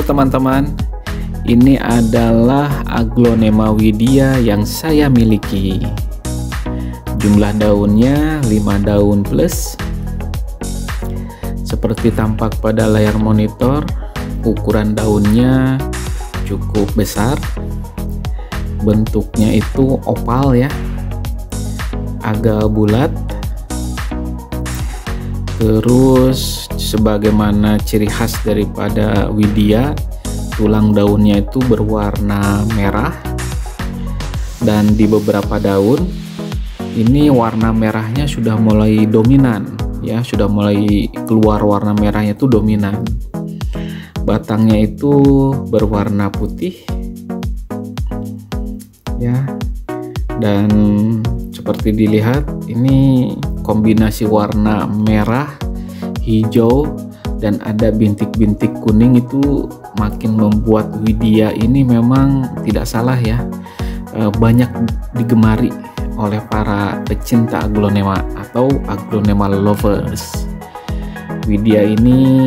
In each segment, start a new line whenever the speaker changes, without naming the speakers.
teman-teman, ini adalah Aglonema Widya yang saya miliki. Jumlah daunnya 5 daun plus. Seperti tampak pada layar monitor, ukuran daunnya cukup besar. Bentuknya itu oval ya, agak bulat. Terus sebagaimana ciri khas daripada Widya, tulang daunnya itu berwarna merah, dan di beberapa daun ini warna merahnya sudah mulai dominan ya, sudah mulai keluar warna merahnya itu dominan. Batangnya itu berwarna putih ya, dan seperti dilihat ini kombinasi warna merah, hijau, dan ada bintik-bintik kuning, itu makin membuat Widya ini memang tidak salah ya, banyak digemari oleh para pecinta aglonema atau aglonema lovers. Widya ini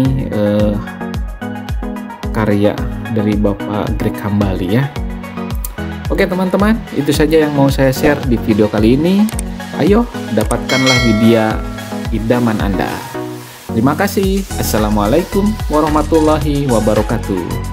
karya dari Bapak Greg Hambali ya. Oke teman-teman, itu saja yang mau saya share di video kali ini. Ayo dapatkanlah Widya idaman Anda. Terima kasih. Assalamualaikum warahmatullahi wabarakatuh.